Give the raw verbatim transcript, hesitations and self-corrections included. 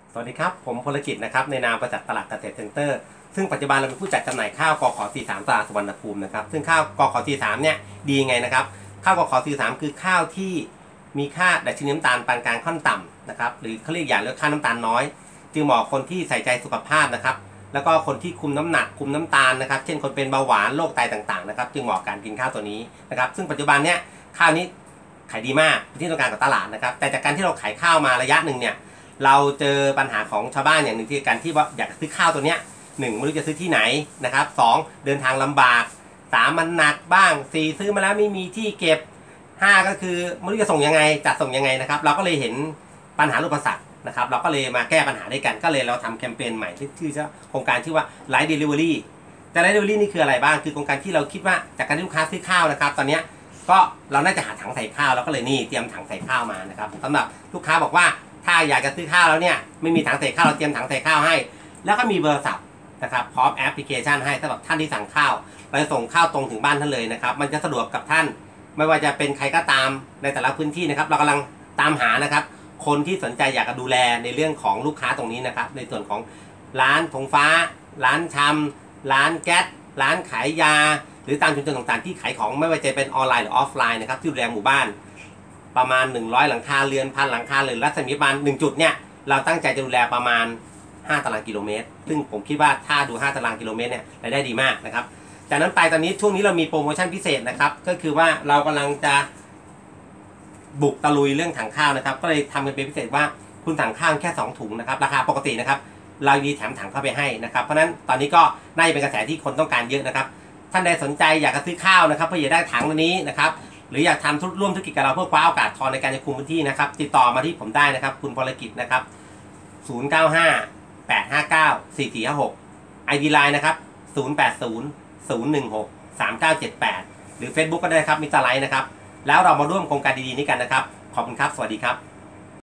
สวัสดีครับผมพลกิจนะครับในนามบริษัทตลาดเกษตรเซ็นเตอร์ซึ่งปัจจุบันเราเป็นผู้จัดจำหน่ายข้าวกขสี่สามตลาดสุวรรณภูมินะครับซึ่งข้าวกขสี่สามเนี่ยดียังไงนะครับข้าวกขสี่สามคือข้าวที่มีค่าดัชนีน้ำตาลปานกลางค่อนต่ำนะครับหรือเขาเรียกอย่างเรียกค่าน้ำตาลน้อยจึงเหมาะคนที่ใส่ใจสุขภาพนะครับแล้วก็คนที่คุมน้ำหนักคุมน้ำตาลนะครับเช่นคนเป็นเบาหวานโรคไตต่างๆนะครับจึงเหมาะการกินข้าวตัวนี้นะครับซึ่งปัจจุบันเนี่ยข้าวนี้ขายดีมากที่ต้องการกับตลาดนะครับแต่จากการที่เราขายข้าวมาระยะหนึ่งเนี่ยเราเจอปัญหาของชาวบ้านอย่างหนึ่งที่การที่ว่าอยากซื้อข้าวตัวเนี้ยหนึ่งไม่รู้จะซื้อที่ไหนนะครับสองเดินทางลำบากสามมันหนักบ้างสี่ซื้อมาแล้วไม่มีที่เก็บห้าก็คือไม่รู้จะส่งยังไงจัดส่งยังไงนะครับเราก็เลยเห็นปัญหาอุปสรรคนะครับเราก็เลยมาแก้ปัญหาด้วยกันก็เลยเราทำแคมเปญใหม่ที่ชื่อโครงการชื่อว่า Light Delivery แต่ Light Delivery นี่คืออะไรบ้างคือโครงการที่เราคิดว่าจากการที่ลูกค้าซื้อข้าวนะครับตอนนี้ก็เราน่าจะหาถังใส่ข้าวเราก็เลยนี่เตรียมถังใส่ข้าวมานะครับสำหรับลูกค้าบอกว่าถ้าอยากจะซื้อข้าวแล้วเนี่ยไม่มีถังใส่ข้าวเราเตรียมถังใส่ข้าวให้แล้วก็มีเบอร์ศัพท์นะครับพร้อมแอปพลิเคชันให้สำหรับท่านที่สั่งข้าวเราจะส่งข้าวตรงถึงบ้านท่านเลยนะครับมันจะสะดวกกับท่านไม่ว่าจะเป็นใครก็ตามในแต่ละพื้นที่นะครับเรากำลังตามหานะครับคนที่สนใจอยากจะดูแลในเรื่องของลูกค้าตรงนี้นะครับในส่วนของร้านธงฟ้าร้านชำร้านแก๊สร้านขายยาหรือตามชุมชนต่างๆที่ขายของไม่ว่าจะเป็นออนไลน์หรือออฟไลน์นะครับที่ดูแลหมู่บ้านประมาณหนึ่งร้อยหลังคาเรือนพันหลังคาเรือนรัศมีประมาณหนึ่งจุดเนี่ยเราตั้งใจจะดูแลประมาณห้าตารางกิโลเมตรซึ่งผมคิดว่าถ้าดูห้าตารางกิโลเมตรเนี่ยรายได้ดีมากนะครับจากนั้นไปตอนนี้ช่วงนี้เรามีโปรโมชั่นพิเศษนะครับก็คือว่าเรากำลังจะบุกตะลุยเรื่องถังข้าวนะครับก็เลยทำเป็นพิเศษว่าคุณสั่งข้าวแค่สองถุงนะครับราคาปกตินะครับเรามีแถมถังเข้าไปให้นะครับเพราะฉะนั้นตอนนี้ก็น่าจะเป็นกระแสที่คนต้องการเยอะนะครับท่านใดสนใจอยากจะซื้อข้าวนะครับเพื่อจะได้ถังตัวนี้นะครับหรืออยากทำธุรร่วมธุรกิจกับเราเพื่อคว้าโอกาสทองในการจะคุมพื้นที่นะครับติดต่อมาที่ผมได้นะครับคุณพลกิจนะครับศูนย์ เก้า ห้า แปด ห้า เก้า สี่ สี่ ห้า หก ไอ ดี Line นะครับศูนย์ แปด ศูนย์ ศูนย์ หนึ่ง หก สาม เก้า เจ็ด แปดหรือ Facebook ก็ได้ครับมิสเตอร์ไลท์นะครับแล้วเรามาร่วมโครงการดีๆนี้กันนะครับขอบคุณครับสวัสดีครับ